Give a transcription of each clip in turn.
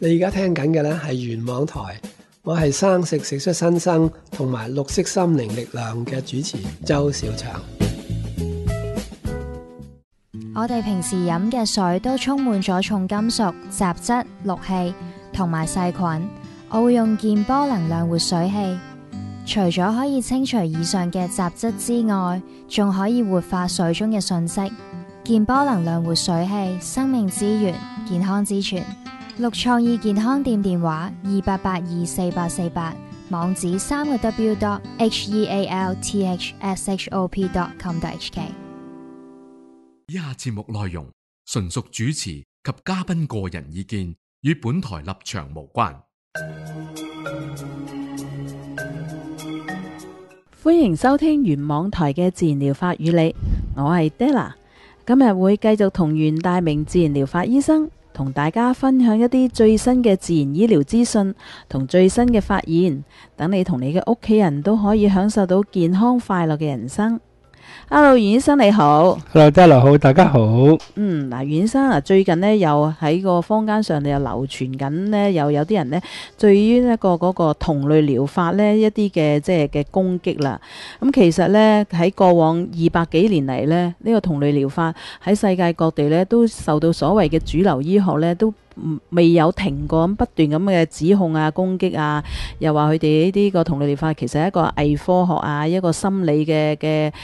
你而家聽緊嘅呢係元網台，我係生食食出新生同埋綠色心靈力量嘅主持周小祥。 我哋平時飲嘅水都充滿咗重金屬、雜質、氯氣同埋細菌。我會用健波能量活水器，除咗可以清除以上嘅雜質之外，仲可以活化水中嘅訊息。健波能量活水器，生命之源，健康之泉。綠創意健康店電話28824848，網址3w.healthshop.com.hk。 以下節目內容純屬主持及嘉賓個人意見，與本台立場無關。 歡迎收聽元網台嘅自然療法與你，我係 Della， 今日會繼續同袁大明自然療法醫生同大家分享一啲最新嘅自然醫療資訊同最新嘅發現，等你同你嘅屋企人都可以享受到健康快樂嘅人生。Hello， 袁醫生你好。 Hello， 大家好，大家好。 袁醫生最近呢又喺個坊間上又流傳緊呢，又有啲人呢對於一個嗰個同類療法呢一啲嘅即係嘅攻擊啦。咁其實呢喺過往200幾年嚟呢，呢個同類療法喺世界各地呢都受到所謂嘅主流醫學呢都未有停過咁不斷咁嘅指控啊、攻擊啊，又話佢哋呢啲個同類療法其實係一個偽科學啊，一個心理嘅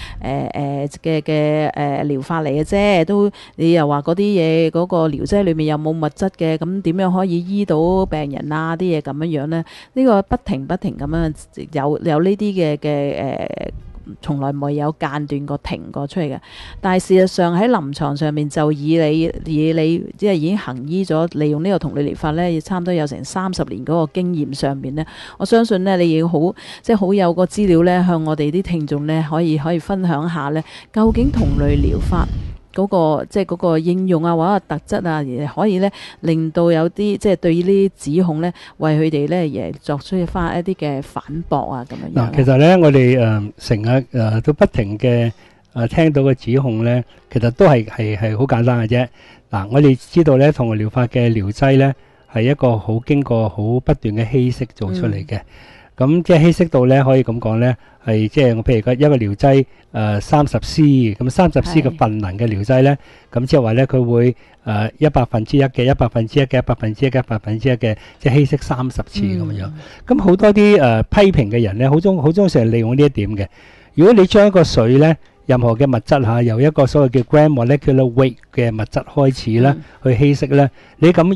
療法嚟嘅啫。都你又話嗰啲嘢嗰個療劑裏面有冇物質嘅，咁點樣可以醫到病人啊？啲嘢咁樣呢？呢個不停咁樣有呢啲嘅從來冇有間斷過停過出嚟嘅，但係事實上喺臨床上面就以你即係已經行醫咗，利用呢個同類療法呢，差唔多有成30年嗰個經驗上面呢，我相信呢，你要好即係好有個資料呢，向我哋啲聽眾呢，可以分享下呢，究竟同類療法嗰個即係嗰個應用啊，或者特質啊，而可以咧令到有啲即係對於呢啲指控咧，為佢哋咧而作出翻一啲嘅反駁啊，咁樣。 嗱，其實咧我哋成日都不停嘅聽到嘅指控咧，其實都係好簡單嘅啫。嗱，我哋知道咧同類療法嘅療劑咧係一個好經過好不斷嘅稀釋做出嚟嘅。咁即係稀釋到咧，可以咁講咧，係即係我譬如一個療劑30C， 咁30C 嘅份能嘅療劑咧，咁即係話咧佢會1/1嘅1/1嘅1/1嘅，即係稀釋30次咁樣。咁好多啲批評嘅人咧，好中成日利用呢一點嘅。如果你將一個水咧，任何嘅物質嚇，由一個所謂嘅 gram molecular weight 嘅物質開始咧，去稀釋咧，你咁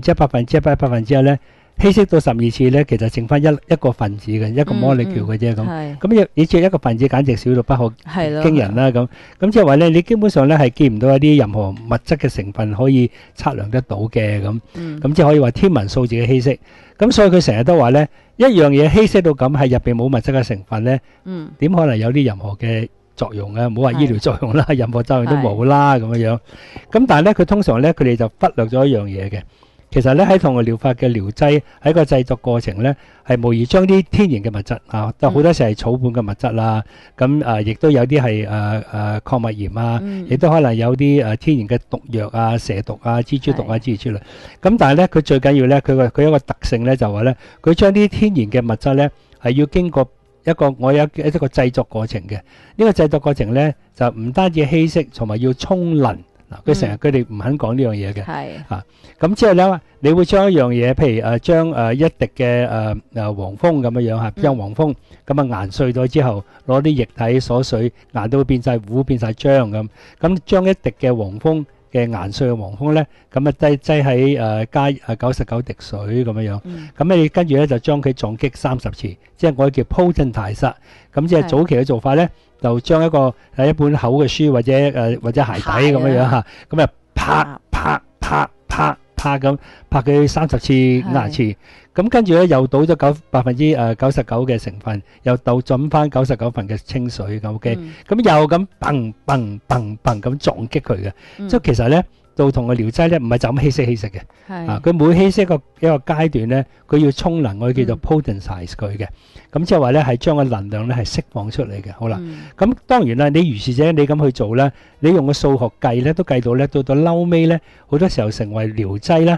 1/1咧。稀釋到12次咧，其實剩翻一個分子嘅一個 molecule 嘅啫咁。咁你只一個分子簡直少到不可驚人啦咁。咁即係話咧，你基本上咧係見唔到一啲任何物質嘅成分可以測量得到嘅咁。咁即係可以話天文數字嘅稀釋。咁所以佢成日都話咧，一樣嘢稀釋到咁係入邊冇物質嘅成分咧，點可能有啲任何嘅作用啊？唔好話醫療作用啦，任何作用都冇啦咁樣。咁但係咧，佢通常咧佢哋就忽略咗一樣嘢嘅。其實咧喺同類療法嘅療劑喺個製作過程咧，係無疑將啲天然嘅物質啊，都好多時係草本嘅物質啦。咁亦都有啲係礦物鹽啊，亦都可能有啲天然嘅毒藥啊、蛇毒啊、蜘蛛毒啊之類之類。咁但係咧，佢最緊要咧，佢有一個特性咧，就話咧，佢將啲天然嘅物質咧係要經過一個製作過程嘅。呢個製作過程咧就唔單止稀釋，同埋要沖淋。佢哋唔肯講呢樣嘢嘅，咁之後咧，你會將一樣嘢，譬如將一滴嘅黃蜂咁樣嚇，將黃蜂咁研碎咗之後，攞啲液體鎖水，研到變晒糊變晒漿咁將一滴嘅黃蜂嘅研碎嘅黃蜂咧，咁擠喺加99滴水咁樣，咁你跟住咧就將佢撞擊30次，即係我哋叫 potentize。咁即係早期嘅做法咧，就將一本厚嘅書或者鞋底咁樣嚇，咁啊拍咁拍佢30次、50次，咁跟住咧又倒咗99%嘅成分，又倒進翻99份嘅清水咁 OK，咁又咁砰咁撞擊佢嘅，即係其實咧。到同個療劑咧，唔係就咁稀釋嘅，佢每稀釋一個階段咧，佢要沖能，我哋叫做 potentize 佢嘅，咁即係話咧係將個能量咧係釋放出嚟嘅。好啦，咁當然啦，你如是者你咁去做咧，你用個數學計咧都計到咧，到嬲尾咧好多時候成為療劑咧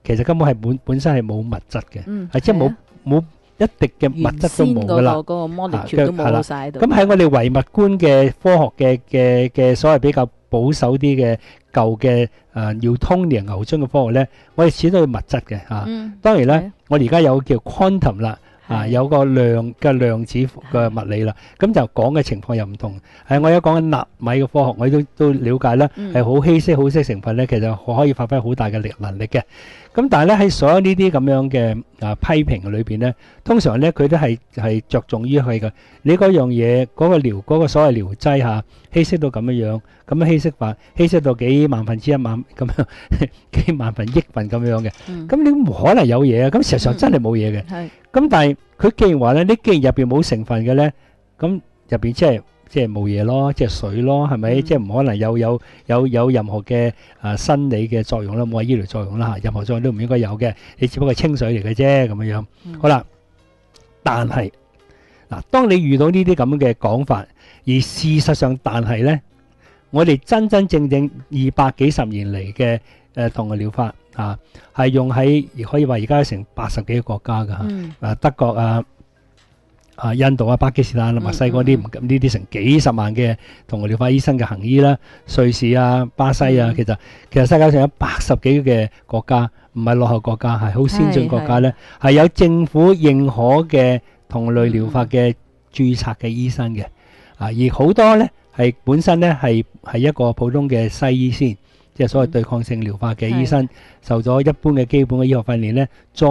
其實根本係本身係冇物質嘅，係即係冇一滴嘅物質都冇噶啦。 原先嗰個 molecule 都冇晒喺度。 咁喺我哋唯物觀嘅科學嘅所謂比較保守啲嘅舊嘅Newtonian 牛津嘅科學咧，我哋始終係物質嘅嚇。當然咧，我哋而家有叫 quantum 啦。有個量子嘅物理啦，咁就講嘅情況又唔同。我有講緊納米嘅科學，我都了解啦，係好稀釋、好稀成分咧，其實可以發揮好大嘅能力嘅。咁但係咧喺所有呢啲咁樣嘅批評裏邊咧，通常咧佢都係着重於係嘅你嗰樣嘢嗰個所謂療劑嚇稀釋到咁樣，咁樣稀釋法稀釋到幾萬分之一萬咁樣，幾萬分億分咁樣嘅。咁你冇可能有嘢啊！咁事實上真係冇嘢嘅。咁但係佢既然話咧，你既然入邊冇成分嘅咧，咁入邊即係冇嘢咯，即係水咯，係咪？即係唔可能有任何嘅生理嘅作用啦，冇話醫療作用啦嚇，任何作用都唔應該有嘅。你只不過係清水嚟嘅啫咁樣樣。好啦，但係嗱，當你遇到呢啲咁嘅講法，而事實上但係咧，我哋真正200幾十年嚟嘅同嘅療法啊，係用喺可以話而家成80幾個國家㗎，德國印度巴基斯坦墨西哥呢啲成幾十萬嘅同嘅療法醫生嘅行醫啦，瑞士巴西其實世界上有80幾嘅國家，唔係落後國家，係好先進國家咧，係有政府認可嘅同類療法嘅註冊嘅醫生嘅，而好多咧係本身咧係一個普通嘅西醫先。即係所謂對抗性療法嘅醫生，受咗一般嘅基本嘅醫學訓練咧，再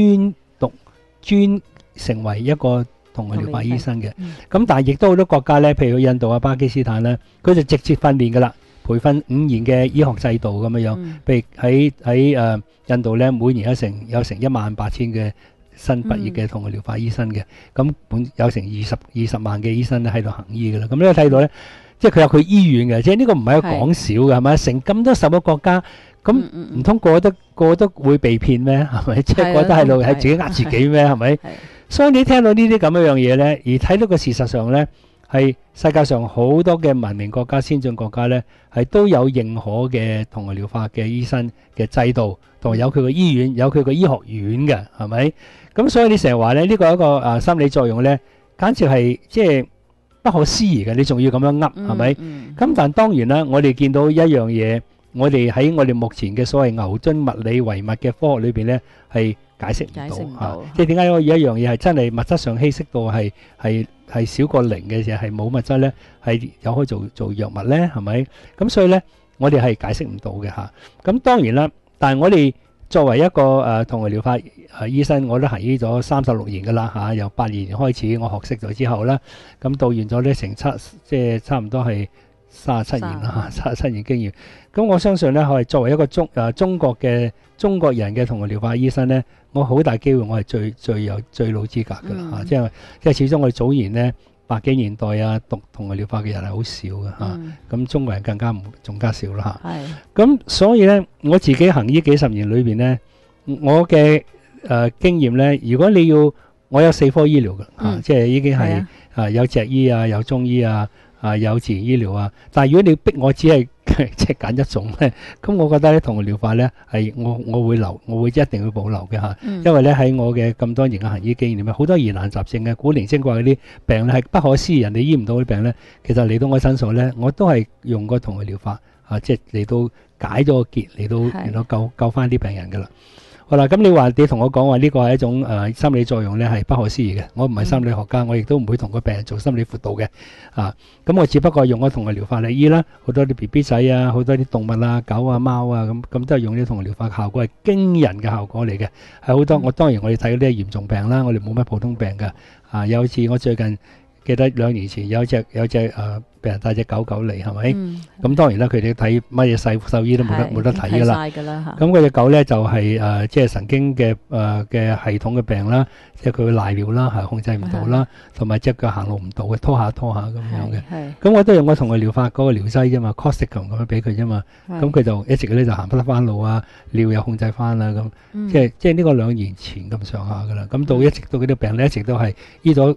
專成為一個同嘅療法醫生嘅。咁但係亦都好多國家咧，譬如印度巴基斯坦咧，佢就直接訓練㗎啦，培訓5年嘅醫學制度咁樣。譬如喺印度咧，每年有成18000嘅新畢業嘅同嘅療法醫生嘅，咁有成20萬嘅醫生咧喺度行醫㗎啦。咁呢個睇到咧。即係佢有佢醫院嘅，即係呢個唔係一個講笑嘅，係咪？成咁多10個國家，咁唔通個個都會被騙咩？係咪？即係覺得喺度係自己自己咩？係咪？所以你聽到呢啲咁樣嘢咧，而睇到個事實上咧，係世界上好多嘅文明國家、先進國家咧，係都有認可嘅同類療法嘅醫生嘅制度，同埋有佢個醫院、有佢個醫學院嘅，係咪？咁所以你成日話咧，呢個一個心理作用咧，簡直係即係不可思議嘅，你仲要咁樣噏，係咪？咁但當然啦，我哋見到一樣嘢，我哋喺我哋目前嘅所謂牛津物理唯物嘅科學裏邊咧，係解釋唔到。即係點解有一樣嘢係真係物質上稀釋到係少過0嘅時候係冇物質咧，係有可以做藥物咧，係咪？咁所以咧，我哋係解釋唔到嘅嚇。咁當然啦，但係我哋作為一個同類療法醫生，我都行醫咗36年噶啦嚇，由82年開始我學識咗之後啦，咁到完咗咧即係差唔多係37年啦嚇，37年經驗。咁我相信咧，我係作為一個中國人嘅同類療法醫生咧，我好大機會我係最老資格噶啦嚇，即係始終我哋早年咧80幾年代讀同類療法嘅人係好少嘅嚇，咁中國人仲加少啦嚇。咁所以咧，我自己行醫幾十年裏邊咧，我嘅經驗咧，如果你要我有4科醫療嘅嚇，即係已經係有脊醫有中醫有自然醫療但係如果你逼我只係即係揀一種咧，咁我覺得咧同類療法咧係我會留，我會一定會保留嘅嚇，因為咧喺我嘅咁多年嘅行醫經驗裏面，好多疑難雜症嘅古靈精怪嗰啲病咧係不可思議，人哋醫唔到啲病咧，其實嚟到我身上咧，我都係用過同類療法即係嚟到解咗個結，嚟到救翻啲病人噶啦。好啦，咁你同我講話呢個係一種心理作用咧，係不可思議嘅。我唔係心理學家，我亦都唔會同個病人做心理輔導嘅。咁我只不過用咗同類療法嚟醫啦，好多啲 BB 仔好多啲動物狗貓咁都係用啲同類療法嘅效果係驚人嘅效果嚟嘅，係好多。當然我哋睇嗰啲係嚴重病啦，我哋冇乜普通病㗎。有次我最近記得2年前有隻病人帶隻狗嚟，係咪？咁當然啦，佢哋睇乜嘢獸醫都冇得睇㗎啦。咁嗰隻狗咧就係即係神經嘅系統嘅病啦，即係佢會賴尿啦，係控制唔到啦，同埋隻腳行路唔到嘅，拖下咁樣嘅。咁我都用我同佢療法嗰個療劑啫嘛 ，Corticum 咁樣俾佢啫嘛。咁佢就一直咧就行不得翻路尿又控制翻啦咁。即係呢個2年前咁上下㗎啦。咁一直到佢啲病咧，一直都係醫咗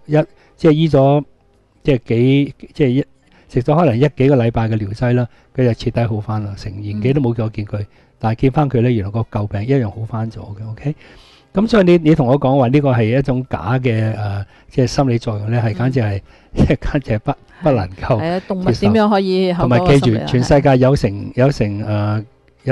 食咗可能幾個禮拜嘅療劑啦，佢就徹底好翻啦，成年幾都冇再見佢。 但係見翻佢咧，原來個舊病一樣好翻咗嘅。OK，咁所以你同我講話呢個係一種假嘅即係心理作用咧，係簡直係簡直係不能夠。 係啊，動物點樣可以同埋記住，全世界有成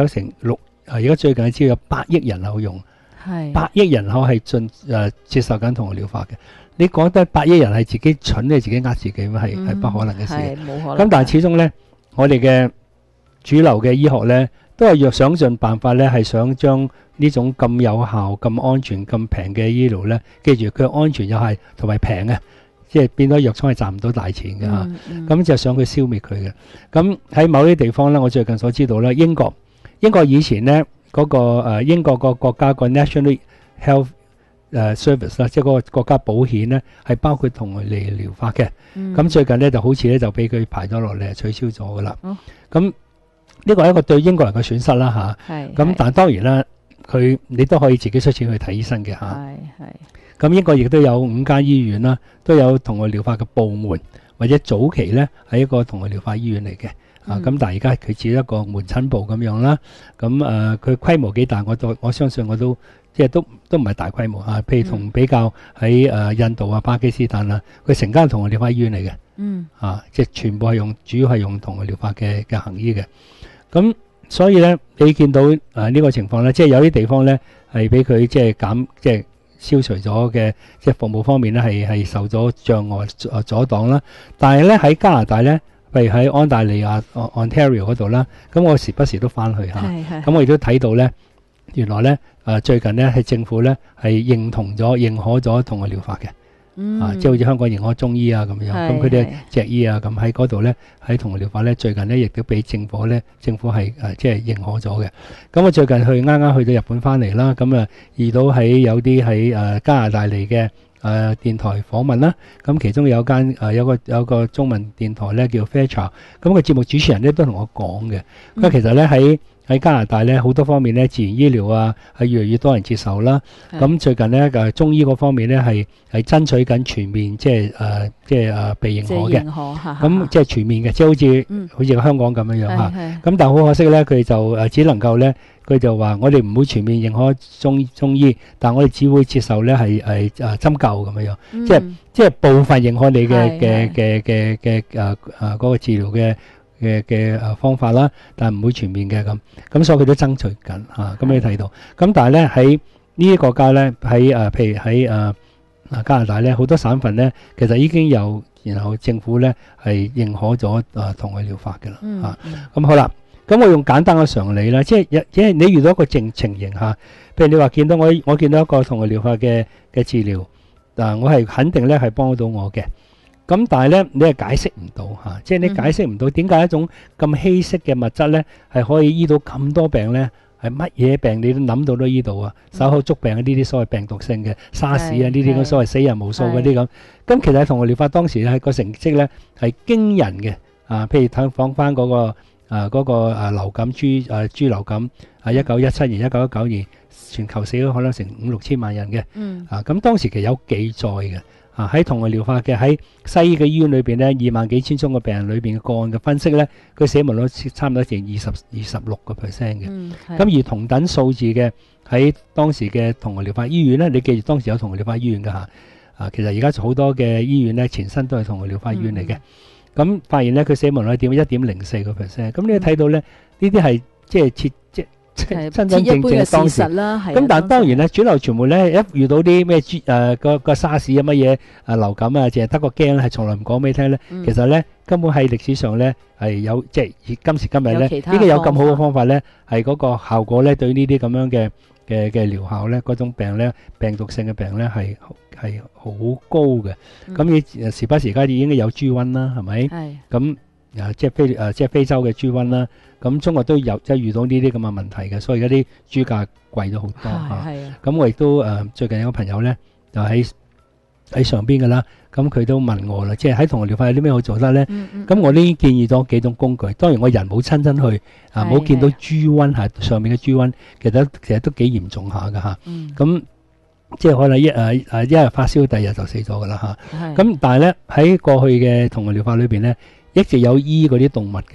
6而家最近知有8億人口用，8億人口係接受緊同類療法嘅。你講得8億人係自己蠢，你自己呃自己咩？係不可能嘅事。 冇可能。 咁但係始終咧，我哋嘅主流嘅醫學咧，都係要想盡辦法咧，係想將呢種咁有效、咁安全、咁平嘅醫療咧，記住佢安全又係同埋平嘅，即係變咗藥廠係賺唔到大錢嘅嚇。咁就想佢消滅佢嘅。咁喺某啲地方咧，我最近所知道咧，英國以前咧嗰個英國個國家個 National Health Service 啦，即係嗰個國家保險咧，係包括同類療法嘅。咁最近咧就好似咧就俾佢排咗落嚟，取消咗噶啦。咁呢個係一個對英國人嘅損失啦嚇。咁但係當然啦，你都可以自己出錢去睇醫生嘅嚇。咁英國亦都有5間醫院啦，都有同類療法嘅部門，或者早期咧係一個同類療法醫院嚟嘅。咁但係而家佢只一個門診部咁樣啦。咁佢規模幾大，我相信我都即係都唔係大規模啊。譬如比較喺印度啊、巴基斯坦啊，佢成間同類療法醫院嚟嘅。即係全部係主要係用同類療法嘅行醫嘅。咁所以咧，你見到呢個情況咧，即係有啲地方咧係俾佢即係消除咗嘅，即係服務方面咧係受咗障礙阻擋啦。但係咧喺加拿大咧，譬如喺安大利亞 Ontario 嗰度啦，咁我時不時都翻去嚇。咁我亦都睇到咧，原來咧最近咧係政府咧係認可咗同類療法嘅。即係好似香港認可中醫啊咁樣，咁佢哋脊醫啊咁喺嗰度咧，喺同類療法咧，最近咧亦都俾政府係即係認可咗嘅。咁我最近啱啱去到日本翻嚟啦，咁遇到有啲喺加拿大嚟嘅電台訪問啦，咁其中有個中文電台咧叫 Fairchild， 咁個節目主持人咧都同我講嘅，咁其實咧喺加拿大咧好多方面咧自然醫療啊係越嚟越多人接受啦。咁最近咧中醫嗰方面咧係爭取緊全面即係被認可嘅。咁即係全面嘅，即係好似香港咁樣樣嚇。咁但係好可惜咧，佢就只能夠咧，佢就話我哋唔會全面認可中醫，但我哋只會接受咧係針灸咁樣樣，即係部分認可你嘅嗰個治療嘅方法啦，但係唔會全面嘅咁所以佢都爭取緊嚇。咁你睇到，咁但係咧喺呢啲國家咧，譬如喺加拿大咧，好多省份咧，其實已經有，然後政府咧係認可咗同類療法嘅啦嚇。咁好啦，咁我用簡單嘅常理啦，即係你遇到一個情形嚇，譬如你話見到我見到一個同類療法嘅治療，我係肯定咧係幫到我嘅。咁但係咧，你係解釋唔到嚇，即係你解釋唔到點解一種咁稀釋嘅物質咧係可以醫到咁多病咧？係乜嘢病你都諗到都醫到啊！手口足病呢啲所謂病毒性嘅沙士啊，呢啲咁所謂死人無數嗰啲咁。咁其實同類療法當時咧個成績咧係驚人嘅譬如講翻嗰個流感豬流感1917年、1919年全球死咗可能成5-6千萬人嘅。咁當時其實有記載嘅。喺同類療法嘅喺西醫嘅醫院裏邊咧，2萬幾千宗嘅病人裏邊嘅個案嘅分析咧，佢死亡率差唔多成26%嘅。咁而同等數字嘅喺當時嘅同類療法醫院咧，你記住當時有同類療法醫院㗎嚇。其實而家好多嘅醫院咧，前身都係同類療法醫院嚟嘅。咁發現咧，佢死亡率1.04%。咁你睇到咧，呢啲係即係真正嘅當時啦。咁但係當然咧，主流傳媒咧一遇到啲咩個沙士啊乜嘢流感啊，淨係得個驚咧，係從來唔講俾你聽咧。其實咧根本喺歷史上咧係有即係今時今日咧應該有咁好嘅方法咧，係嗰個效果咧對呢啲咁樣嘅療效咧，嗰種病咧病毒性嘅病咧係好高嘅。咁你時不時而家已經有豬瘟啦，係咪？咁即係非洲嘅豬瘟啦。咁中國都有即係遇到呢啲咁嘅問題嘅，所以而家啲豬價貴咗好多嚇。咁我亦都最近有個朋友咧，就喺上邊嘅啦。咁佢都問我啦，即係喺同類療法有啲咩好做得咧？咁我呢建議咗幾種工具。當然我人冇親身去冇見到豬瘟嚇，上面嘅豬瘟其實都幾嚴重下㗎嚇。咁即係可能一日發燒，第二日就死咗㗎啦嚇。咁但係咧喺過去嘅同類療法裏邊咧，一直有醫嗰啲動物嘅。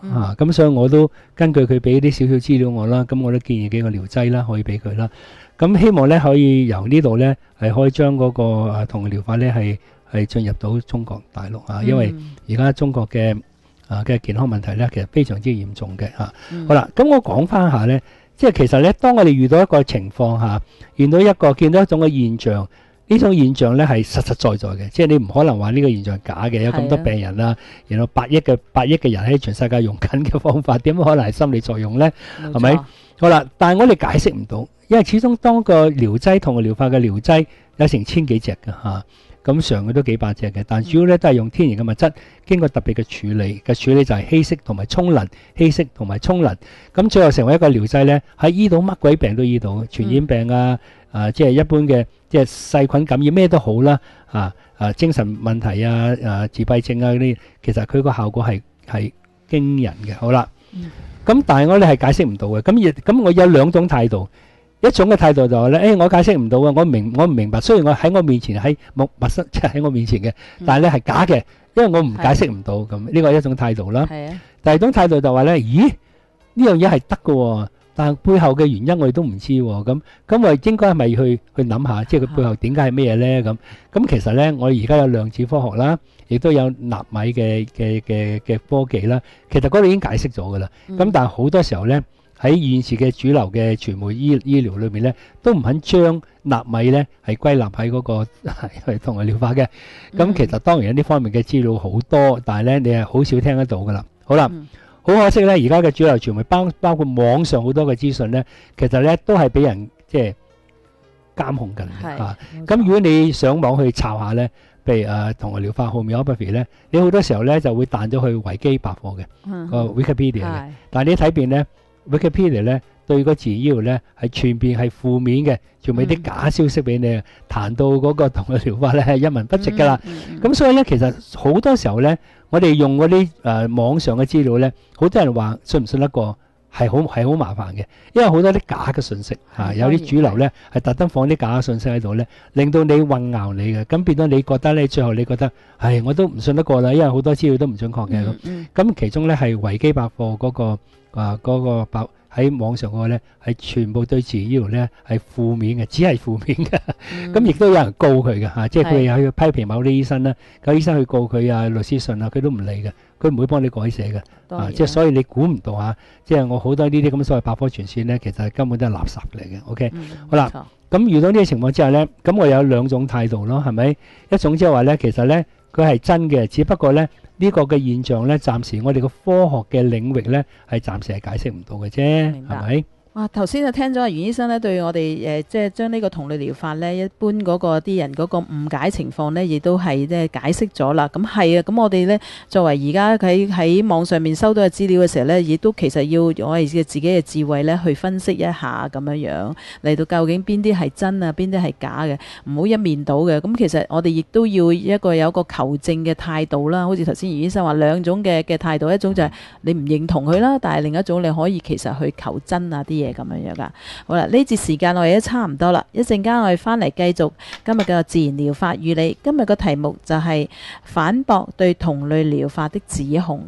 咁所以我都根據佢俾啲少少資料我啦，咁我都建議幾個療劑啦，可以俾佢啦。咁希望咧可以由呢度咧係可以將嗰個同類療法咧係進入到中國大陸啊，因為而家中國嘅健康問題咧其實非常之嚴重嘅嚇。好啦，咁我講翻下咧，即係其實咧，當我哋遇到一個情況下，見到一種嘅現象。呢種現象咧係實實在在嘅，即係你唔可能話呢個現象係假嘅，有咁多病人啦，然後8億嘅人喺全世界用緊嘅方法，點可能係心理作用咧？係咪？好啦，但係我哋解釋唔到，因為始終當個療劑同個療法嘅療劑有成千幾隻嘅嚇，咁常嘅都幾百隻嘅，但主要咧都係用天然嘅物質，經過特別嘅處理就係稀釋同埋沖淋，稀釋同埋沖淋，咁最後成為一個療劑咧，係醫到乜鬼病都醫到，傳染病即係一般嘅。即係細菌感染咩都好啦，精神問題自閉症嗰啲，其實佢個效果係驚人嘅。好啦，咁但係我哋係解釋唔到嘅。咁我有兩種態度，一種嘅態度就係咧，我解釋唔到嘅，我唔明白。雖然我喺我面前喺陌生，即係喺我面前嘅，但係咧係假嘅，因為我唔解釋唔到。咁呢個係一種態度啦。第二種態度就話咧，咦，呢樣嘢係得嘅。但係背後嘅原因我哋都唔知喎，咁我哋應該係咪去諗下，即係佢背後點解係咩嘢咧？咁其實咧，我哋而家有量子科學啦，亦都有納米嘅科技啦，其實嗰度已經解釋咗噶啦。咁但係好多時候咧，喺現時嘅主流嘅傳媒醫療裏面咧，都唔肯將納米咧係歸納喺嗰個同類療法嘅。咁其實當然有呢方面嘅資料好多，但係咧你係好少聽得到噶啦。好啦。好可惜咧，而家嘅主流傳媒包括網上好多嘅資訊咧，其實咧都係俾人即係監控緊嘅。咁如果你上網去查下咧，譬如同類療法 homeopathy 咧，你好多時候咧就會彈咗去維基百科嘅個 Wikipedia 嘅。但係你睇遍咧 Wikipedia 咧對個自然醫療咧係全面係負面嘅，仲俾啲假消息俾你，彈到嗰個同類療法咧係一文不值㗎啦。咁所以咧，其實好多時候咧，我哋用嗰啲網上嘅資料咧，好多人話信唔信得過係好麻煩嘅，因為好多啲假嘅信息有啲主流咧係特登放啲假嘅信息喺度咧，令到你混淆你嘅，咁變咗你覺得咧，最後你覺得係我都唔信得過啦，因為好多資料都唔準確嘅咁。其中咧係維基百科嗰個喺網上嗰個咧係全部對自然醫療咧係負面嘅，只係負面嘅。咁亦都有人告佢嘅即係佢有去批評某啲醫生啦，有醫生去告佢律師信佢都唔理嘅，佢唔會幫你改寫嘅。即係所以你估唔到即係我好多呢啲咁所謂百科全書咧，其實根本都係垃圾嚟嘅。OK，好啦，咁遇到呢個情況之下咧，咁我有兩種態度咯，係咪？一種即係話咧，其實咧佢係真嘅，只不過咧。呢個嘅現象咧，暫時我哋個科學嘅領域咧，係暫時係解釋唔到嘅啫，係咪？ 哇！頭先就聽咗阿袁醫生咧，對我哋即係將呢個同類療法咧，一般嗰個啲人嗰個誤解情況咧，亦都係即係解釋咗啦。咁係啊，咁我哋咧作為而家喺網上面收到嘅資料嘅時候咧，亦都其實要用我哋嘅自己嘅智慧咧去分析一下咁樣嚟到究竟邊啲係真啊，邊啲係假嘅，唔好一面倒嘅。咁其實我哋亦都要有一個求證嘅態度啦。好似頭先袁醫生話兩種嘅態度，一種就係你唔認同佢啦，但係另一種你可以其實去求真啊啲嘢。咁樣噶，好啦，呢節時間我哋都差唔多啦，一陣間我哋翻嚟繼續今日嘅自然療法與你。今日嘅題目就係反駁對同類療法的指控。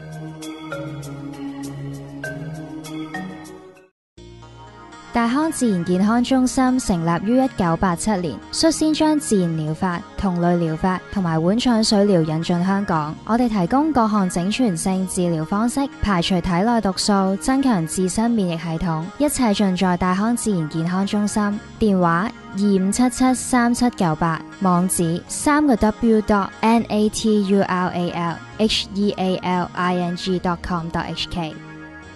大康自然健康中心成立於1987年，率先將自然療法、同類療法同埋碗廠水療引進香港。我哋提供各項整全性治療方式，排除體內毒素，增強自身免疫系統，一切盡在大康自然健康中心。電話25773798，網址3個 naturalhealing.com.hk。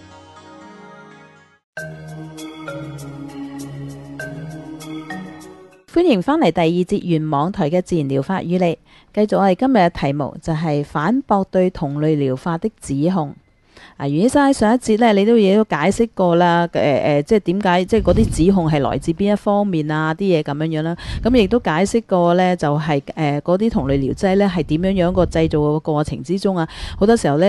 歡迎翻嚟第二節原網台嘅自然療法與你，繼續我哋今日嘅題目就係反駁對同類療法的指控。袁醫生喺上一節咧，你都解釋過啦，即係點解即係嗰啲指控係來自邊一方面啊？啲嘢咁樣啦，咁亦都解釋過咧，就係嗰啲同類療劑咧係點樣個製造嘅過程之中啊，好多時候咧。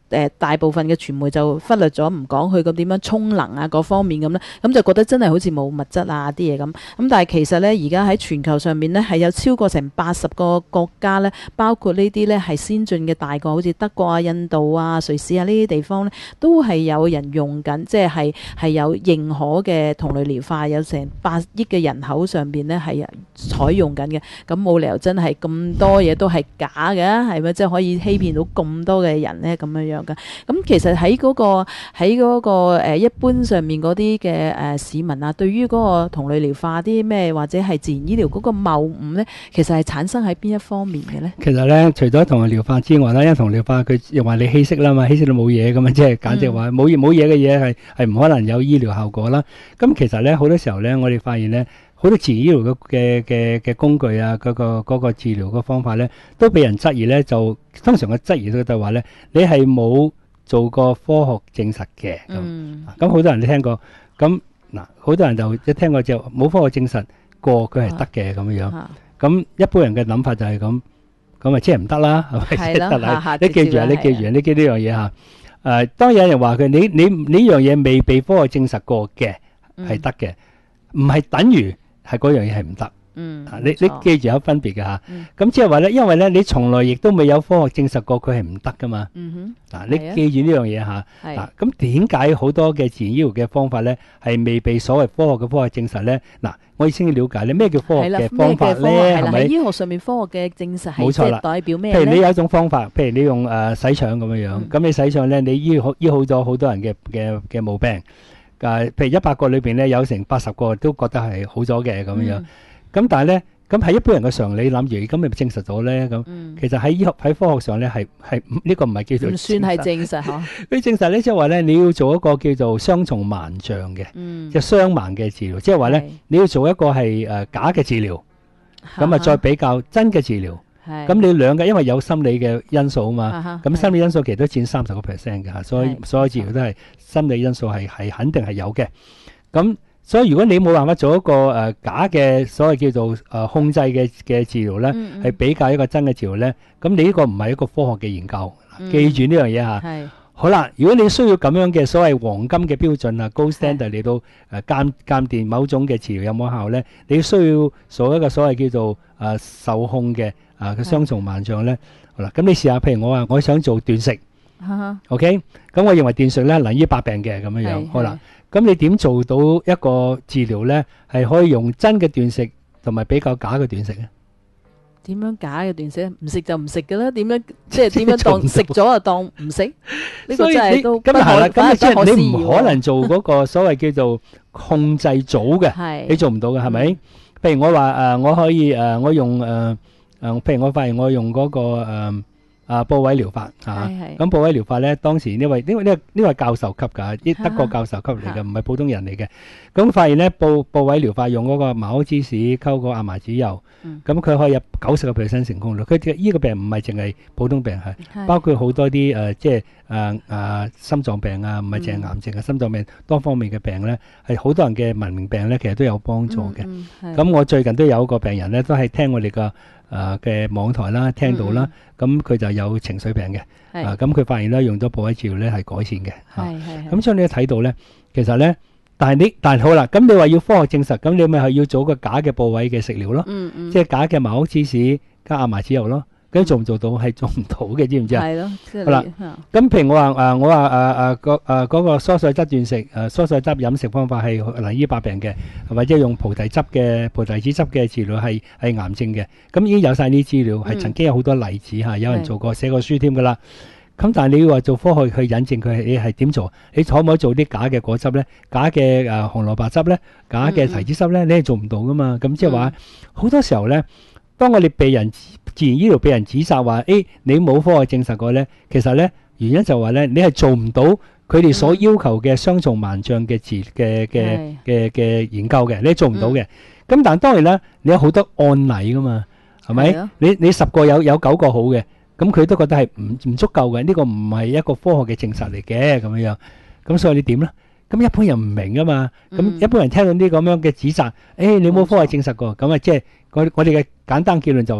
大部分嘅傳媒就忽略咗唔講佢咁點樣沖能啊嗰方面咁咧，咁就覺得真係好似冇物質啊啲嘢咁。咁但係其實咧，而家喺全球上面咧係有超過成80個國家咧，包括呢啲咧係先進嘅大國，好似德國啊、印度啊、瑞士啊呢啲地方咧，都係有人用緊，即係有認可嘅同類療法，有成8億嘅人口上邊咧係採用緊嘅。咁冇理由真係咁多嘢都係假嘅，係咪？即係可以欺騙到咁多嘅人咧咁樣樣嘅。咁其實喺嗰個一般上面嗰啲嘅市民啊，對於嗰個同類療化啲咩或者係自然醫療嗰個謬誤咧，其實係產生喺邊一方面嘅咧？ 其實咧，除咗同類療法之外咧，因為同類療法佢又話你稀釋啦嘛，稀釋到冇嘢咁啊，即係簡直話冇嘢嘅嘢係唔可能有醫療效果啦。咁其實咧好多時候咧，我哋發現咧，好多自然醫療嘅工具啊，嗰個治療嘅方法咧，都俾人質疑咧，就通常嘅質疑都係話咧，你係冇做過科學證實嘅。咁好多人都聽過，咁嗱好多人就一聽過就冇科學證實過佢係得嘅咁樣。咁一般人嘅諗法就係咁咪即係唔得啦，係咪？得啦，你記住啊，你記呢樣嘢嚇。當有人話佢你呢樣嘢未被科學證實過嘅係得嘅，唔係等於係嗰樣嘢係唔得。你記住有分別嘅嚇。咁即係話咧，因為咧你從來亦都未有科學證實過佢係唔得噶嘛。你記住呢樣嘢嚇。咁點解好多嘅自然醫療嘅方法咧係未被所謂科學嘅科學證實咧？嗱，我哋先要了解咧咩叫科學嘅方法咧？係咪？ 喺醫學上面科學嘅證實係即係代表咩咧？ 譬如你有一種方法，譬如你用洗腸咁樣樣，咁你洗腸咧，你醫好咗好多人嘅毛病。譬如100個裏邊咧，有成80個都覺得係好咗嘅咁樣。咁但係咧，咁喺一般人嘅常理諗住，咁咪證實咗咧？咁其實喺科學上咧係呢個唔係叫做唔算係證實嗬。 佢證實咧，即係話咧，你要做一個叫做雙重盲象嘅，即係雙盲嘅治療，即係話咧，你要做一個係假嘅治療，咁啊再比較真嘅治療。咁你兩個因為有心理嘅因素啊嘛，咁心理因素其實都佔30% 嘅嚇，所有治療都係心理因素係肯定係有嘅。咁所以如果你冇辦法做一個假嘅所謂叫做控制嘅治療咧，係比較一個真嘅治療咧，咁你呢個唔係一個科學嘅研究，記住呢樣嘢嚇。好啦，如果你需要咁樣嘅所謂黃金嘅標準啊，gold standard嚟到鑑定某種嘅治療有冇效咧，你需要做一個所謂叫做受控嘅嘅雙重盲象咧。好啦，咁你試下，譬如我話我想做斷食，OK， 咁我認為斷食咧能醫百病嘅咁樣樣。好啦，咁你點做到一個治療咧係可以用真嘅斷食同埋比較假嘅斷食咧？ 點樣假嘅斷食？唔食就唔食嘅啦。點樣即係點樣當食咗就當唔食？呢個真係都咁係啦。咁即係你唔可能做嗰個所謂叫做控制組嘅，你做唔到嘅係咪？譬如我話我可以我用譬如我發現我用嗰個部位療法咁部位療法咧，當時呢位教授級㗎，啲德國教授級嚟嘅，唔係普通人嚟嘅。咁發現咧部位療法用嗰個馬歐芝士溝個亞麻籽油，咁佢可以有90% 成功率。佢呢個病唔係淨係普通病，係包括好多啲即係心臟病啊，唔係淨係癌症啊，心臟病多方面嘅病咧，係好多人嘅文明病咧，其實都有幫助嘅。咁我最近都有一個病人咧，都係聽我哋嘅網台啦，聽到啦，咁佢就有情緒病嘅，咁佢發現咧用咗部位治療咧係改善嘅，咁所以你睇到咧，其實咧，但係好啦，咁你話要科學證實，咁你咪係要做個假嘅部位嘅食療咯，即係假嘅茅屋芝士加亞麻籽油咯。咁做唔做到係做唔到嘅，知唔知啊？係咯，好啦。咁譬如我話嗰個蔬菜汁斷食，蔬菜汁飲食方法係能醫百病嘅，或者用菩提子汁嘅治療係癌症嘅。咁已經有晒呢啲資料，係曾經有好多例子嚇，有人做過寫過書添噶啦。咁但係你要話做科學去引證佢，你係點做？你可唔可以做啲假嘅果汁咧？假嘅紅蘿蔔汁咧？假嘅提子汁咧？你係做唔到噶嘛？咁即係話好多時候咧，當我哋自然醫療被人指責話，你冇科學證實過咧，其實咧原因就話咧，你係做唔到佢哋所要求嘅雙重盲象嘅研究嘅，你做唔到嘅。咁但係當然啦，你有好多案例噶嘛，係咪？你10個有9個好嘅，咁佢都覺得係唔足夠嘅，呢個唔係一個科學嘅證實嚟嘅咁樣樣。咁所以你點咧？咁一般人唔明啊嘛，咁一般人聽到啲咁樣嘅指責，你冇科學證實過，咁啊即係我哋嘅簡單結論就話咧。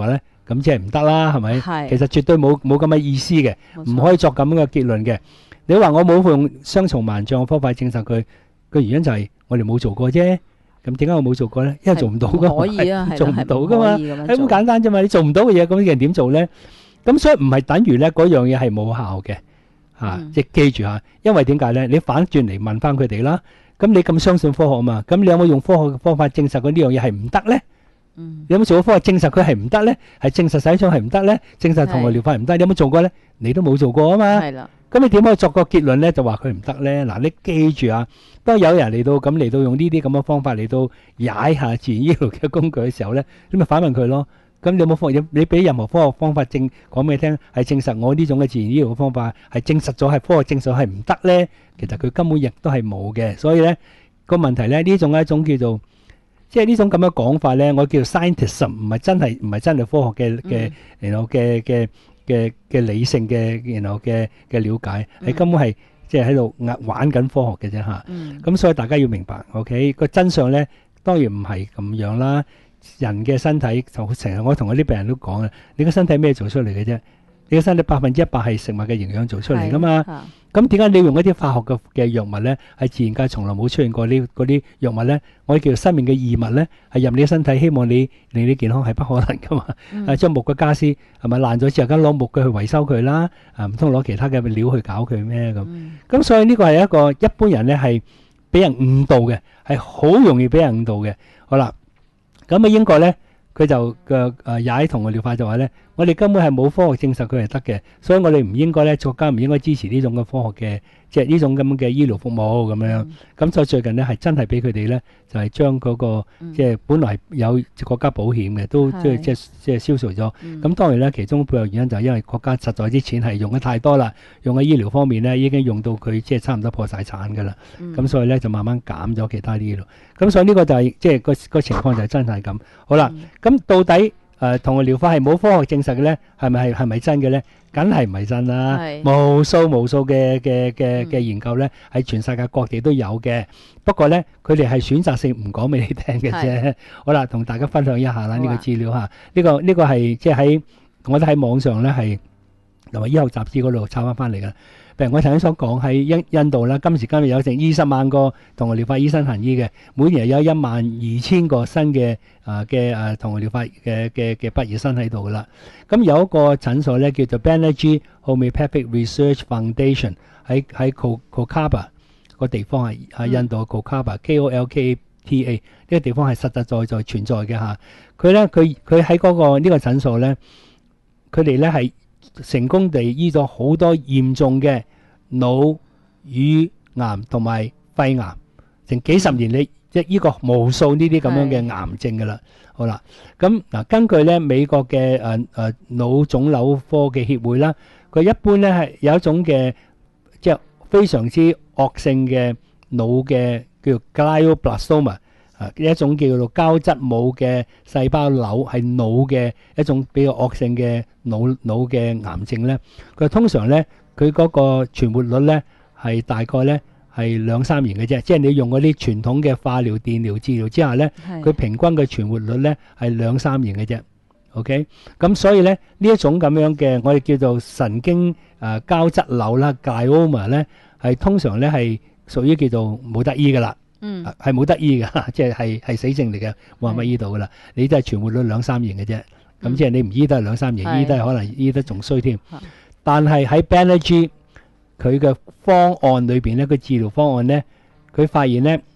咁即係唔得啦，係咪？ 係其實絕對冇咁嘅意思嘅， 冇錯唔可以作咁樣嘅結論嘅。你話我冇用雙重盲像嘅方法證實佢，個原因就係我哋冇做過啫。咁點解我冇做過咧？因為做唔到噶， 可以啊， 做唔到噶嘛， 係係咁簡單啫嘛。你做唔到嘅嘢，咁人點做咧？咁所以唔係等於咧嗰樣嘢係冇效嘅嚇，即係記住嚇。因為點解咧？你反轉嚟問翻佢哋啦。咁你咁相信科學嘛？咁你有冇用科學嘅方法證實佢呢樣嘢係唔得咧？你有冇做過科學證實佢係唔得咧？係證實洗腸係唔得咧？證實同類療法係唔得？你有冇做過咧？你都冇做過啊嘛。 係啦。 咁你點可以作個結論咧？就話佢唔得咧？嗱，你記住啊，當有人嚟到用呢啲咁嘅方法嚟到踩下自然醫療嘅工具嘅時候咧，你咪反問佢咯。咁你有冇科學？你俾任何科學方法講俾你聽，係證實我呢種嘅自然醫療嘅方法係證實咗係科學證實係唔得咧？其實佢根本亦都係冇嘅。所以咧個問題咧，呢種係一種叫做即係呢種咁嘅講法咧，我叫 scientism， 唔係真係科學嘅然後嘅理性嘅然後嘅了解，係根本係即係喺度玩緊科學嘅啫嚇。咁所以大家要明白 ，OK 個真相咧，當然唔係咁樣啦。人嘅身體就成日我同我啲病人都講啊，你個身體咩做出嚟嘅啫？你個身體100%係食物嘅營養做出嚟噶嘛？咁點解你用一啲化學嘅藥物咧，係自然界從來冇出現過嗰啲藥物咧？我哋叫做生命嘅異物咧，係入你嘅身體，希望你令你健康係不可能噶嘛？將木嘅家私係咪爛咗之後，梗攞木嘅去維修佢啦？唔通攞其他嘅料去搞佢咩咁？咁所以呢個係一個一般人咧係俾人誤導嘅，係好容易俾人誤導嘅。好啦，咁喺英國咧，佢就踩同嘅療法就話咧，我哋根本係冇科學證實佢係得嘅，所以我哋唔應該咧，國家唔應該支持呢種嘅科學嘅，即係呢種咁嘅醫療服務咁樣。咁所以最近咧係真係俾佢哋咧，就係將嗰個即係本來有國家保險嘅，都即係消除咗。咁當然咧，其中背後原因就係因為國家實在啲錢係用得太多啦，用喺醫療方面咧已經用到佢即係差唔多破晒產㗎啦。咁所以咧就慢慢減咗其他啲咯。咁所以呢個就係即係個情況就係真係咁。好啦，咁到底同類療法係冇科學證實嘅咧，係咪真嘅咧？梗係唔係真啦！無數嘅研究咧，喺全世界各地都有嘅。不過咧，佢哋係選擇性唔講俾你聽嘅啫。好啦，同大家分享一下啦，呢個資料嚇。呢個係即係喺我哋喺網上咧係同埋醫學雜誌嗰度抄翻嚟嘅。譬如我頭先所講喺印度啦，今時今日有成20萬個同類療法醫生行醫嘅，每年有12000個新嘅同類療法嘅畢業生喺度噶啦。咁有一個診所咧叫做 Banerjee Homeopathic Research Foundation 喺 Kolkata 個地方係印度嘅 Kolkata Kolkata 呢個地方係實實在在存在嘅嚇。佢喺嗰個呢個診所咧，佢哋咧係成功地醫咗好多嚴重嘅腦、乳癌同埋肺癌，成幾十年你即係醫過無數呢啲咁樣嘅癌症噶啦。好啦，咁嗱根據咧美國嘅腦腫瘤科嘅協會啦，佢一般咧係有一種嘅即係非常之惡性嘅腦嘅叫做 glioblastoma。一種叫做膠質母嘅細胞瘤，係腦嘅一種比較惡性嘅腦嘅癌症咧。佢通常咧，佢嗰個存活率咧係大概咧係2-3年嘅啫。即係你用嗰啲傳統嘅化療、電療治療之下咧，佢平均嘅存活率咧係2-3年嘅啫。OK，咁所以咧呢一種咁樣嘅我哋叫做神經膠質瘤啦 glioma 咧，係通常咧係屬於叫做冇得醫噶啦。係冇得醫嘅，即係死症嚟嘅，冇辦法醫到噶啦。你都係存活率2-3年嘅啫。咁即係你唔醫得2-3年，醫得可能醫得仲衰添。但係喺 Banerjee 佢嘅方案裏邊咧，個治療方案咧，佢發現咧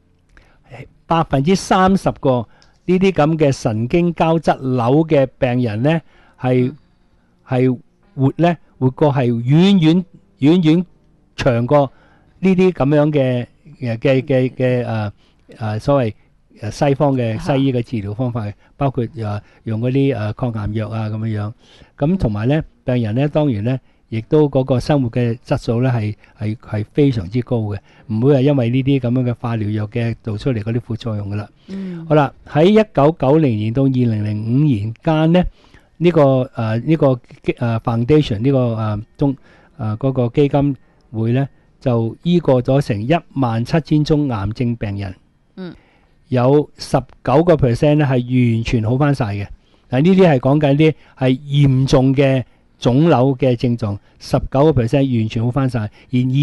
30%個呢啲咁嘅神經膠質瘤嘅病人咧，係活過係遠遠長過呢啲咁樣嘅所謂西方嘅西醫嘅治療方法，包括用嗰啲抗癌藥啊咁樣。咁同埋咧，病人咧當然咧，亦都嗰個生活嘅質素咧係非常之高嘅，唔會係因為呢啲咁樣嘅化療藥嘅做出嚟嗰啲副作用噶啦。好啦，喺1990年到2005年間咧，呢個 foundation 呢個嗰個基金會咧，就醫過咗成17000宗癌症病人，有19% 咧係完全好翻晒嘅， 嗱，呢啲係講緊啲係嚴重嘅腫瘤嘅症狀，19% 完全好翻晒，而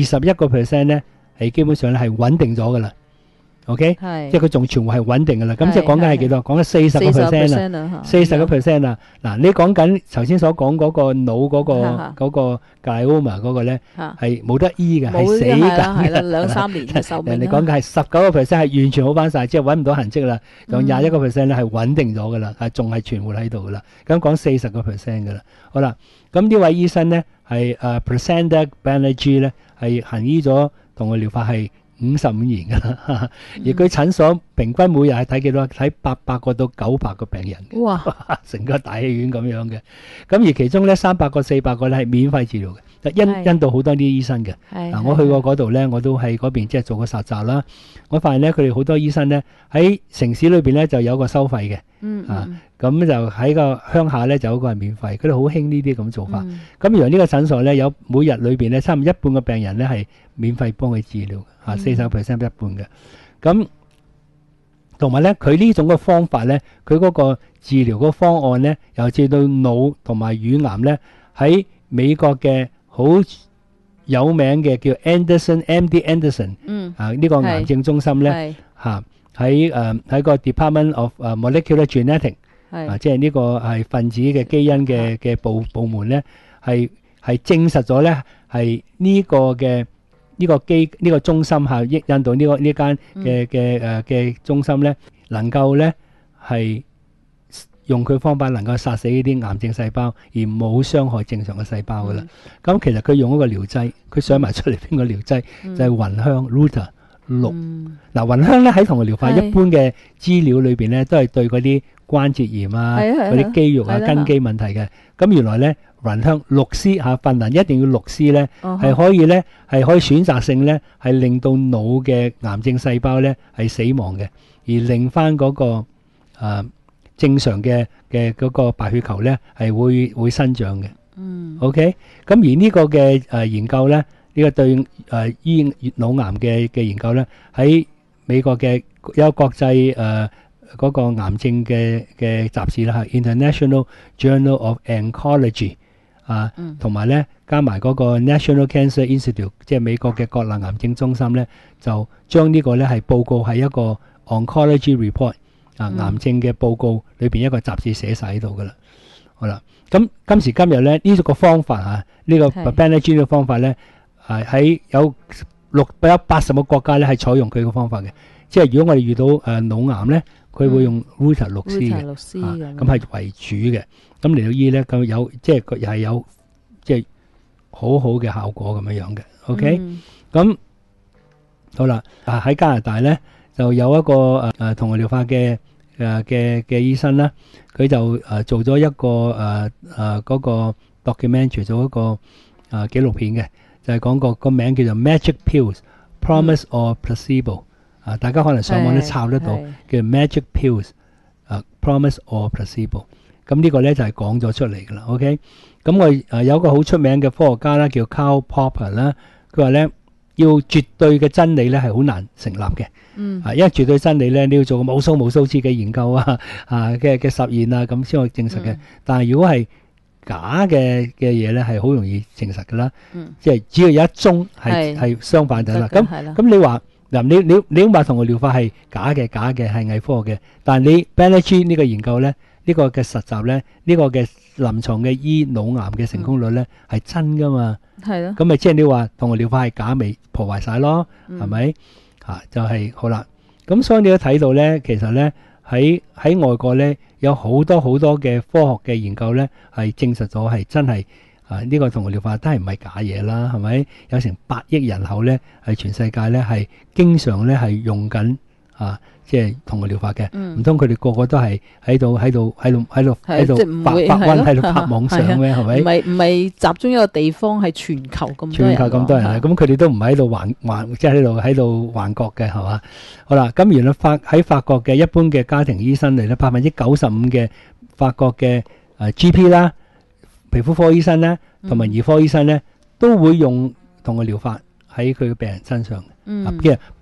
21% 咧係基本上咧係穩定咗噶啦。OK， 係即係佢仲全部係穩定噶啦。咁即係講緊係幾多？講緊40%啦，40%啦。嗱，你講緊頭先所講嗰個腦嗰個 glioma 嗰個咧係冇得醫嘅，係死緊嘅。 係啦，2-3年嘅壽命。 人哋講緊係19% 係完全好翻晒，即係揾唔到痕跡啦。仲21% 咧係穩定咗噶啦，係仲係存活喺度噶啦。咁講40% 噶啦。好啦，咁呢位醫生咧係Prasanda Banerjee 咧係行醫咗同佢療法係55年噶啦，而佢診所平均每日係睇幾多？睇800個到900個病人嘅， 哇！ 成個大戲院咁樣嘅。咁而其中咧300個400個咧係免費治療嘅，印度好多啲醫生嘅。嗱，我去過嗰度咧，我都喺嗰邊即係做過實習啦。我發現咧，佢哋好多醫生咧喺城市裏邊咧就有個收費嘅，咁就喺個鄉下咧就有個係免費。佢哋好興呢啲咁做法。咁原來呢個診所咧有每日裏邊咧差唔多一半嘅病人咧係免費幫佢治療。40% 一半嘅，咁同埋咧，佢呢種嘅方法咧，佢嗰個治療嗰個方案咧，尤其到腦同埋乳癌咧，喺美國嘅好有名嘅叫 MD Anderson，呢個癌症中心咧，喺個 Department of Molecular Genetics，即係呢個係分子嘅基因嘅部門咧，係證實咗咧係呢個嘅。呢個中心嚇，印度呢間嘅中心咧，能夠咧係用佢方法能夠殺死呢啲癌症細胞，而冇傷害正常嘅細胞噶啦。咁其實佢用一個療劑，佢想埋出嚟邊個療劑就係芸香 Ruta 6。嗱，芸香咧喺同類療法一般嘅資料裏邊咧，都係對嗰啲關節炎啊、嗰啲肌肉啊、根基問題嘅。咁原來咧。芸香6C份能一定要6C咧，係可以咧係可以選擇性咧係令到腦嘅癌症細胞咧係死亡嘅，而令翻嗰個正常嘅嗰個白血球咧係會生長嘅。OK， 咁而呢個嘅研究咧，呢個對醫腦癌嘅研究咧，喺美國嘅有國際嗰個癌症嘅雜誌啦，係 International Journal of Oncology。同埋咧，加埋嗰個 National Cancer Institute， 即係美國嘅國立癌症中心咧，就將呢個咧係報告喺一個 Oncology Report 癌症嘅報告裏邊一個雜誌寫晒喺度噶啦。好啦，咁今時今日咧呢個方法呢個 Banerjee 嘅方法咧，喺有80個國家咧係採用佢個方法嘅。即係如果我哋遇到腦癌咧，佢會用 Ruta 6C 嘅，咁係為主嘅。咁嚟到醫咧，咁有即係又係有即係好好嘅效果咁樣嘅。OK，咁好啦。喺加拿大咧就有一個同類療法嘅醫生啦，佢就做咗一個嗰個 documentary， 做一個紀錄片嘅，就係講個名叫做 Magic Pills，Promise or Placebo。大家可能上網都抄得到，叫 Magic Pills，Promise or Placebo。咁呢個咧就係講咗出嚟噶啦。OK， 咁我有一個好出名嘅科學家啦，叫 Karl Popper 啦。佢話咧要絕對嘅真理咧係好難成立嘅。因為絕對真理咧你要做無數次嘅研究嘅實驗啊，咁先可以證實嘅。但係如果係假嘅嘢咧，係好容易證實噶啦。即係只要有一宗係相反就啦。咁你話嗱，你話同類療法係假嘅係偽科學嘅，但係你 Banerjee 呢個研究咧，呢個嘅實習咧，呢個嘅臨床嘅醫腦癌嘅成功率咧係真噶嘛？係咯。咁咪即係你話同類療法係假，咪破壞晒咯？係咪？就係好啦。咁所以你都睇到咧，其實咧喺外國咧有好多嘅科學嘅研究咧係證實咗係真係呢個同類療法都係唔係假嘢啦？係咪？有成8億人口咧係全世界咧係經常咧係用緊即係同類療法嘅，唔通佢哋個個都係喺度發瘟喺度拍妄想咩？係咪？ 唔係集中一個地方，係全球咁多人。 咁佢哋都唔係喺度即係喺度幻覺嘅，係嘛？好啦，咁原來喺法國嘅一般嘅家庭醫生嚟咧，95%嘅法國嘅GP 啦、皮膚科醫生咧，同埋兒科醫生咧，都會用同類療法喺佢嘅病人身上。其實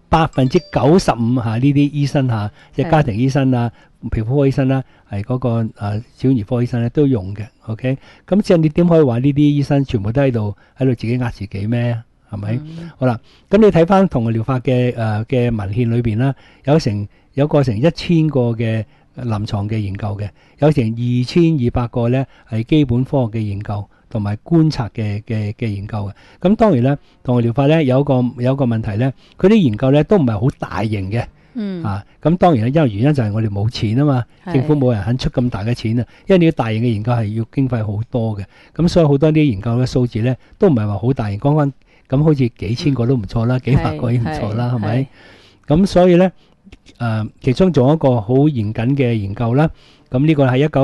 95%呢啲醫生即係家庭醫生啊、皮膚科醫生啦，係嗰個小兒科醫生咧都用嘅。OK， 咁即係你點可以話呢啲醫生全部都喺度自己呃自己咩？係咪？好啦，咁你睇翻同類療法嘅文獻裏邊啦，有個成1000個嘅臨床嘅研究嘅，有成2200個咧係基本科學嘅研究同埋觀察嘅研究嘅。咁當然咧，同類療法咧有一個問題咧，佢啲研究咧都唔係好大型嘅。咁當然咧，因為原因就係我哋冇錢啊嘛，政府冇人肯出咁大嘅錢啊，因為你要大型嘅研究係要經費好多嘅，咁所以好多啲研究嘅數字咧都唔係話好大型，講翻咁好似幾千個都唔錯啦，幾百個已經唔錯啦，係咪？咁所以咧其中仲有一個好嚴謹嘅研究啦，咁呢個係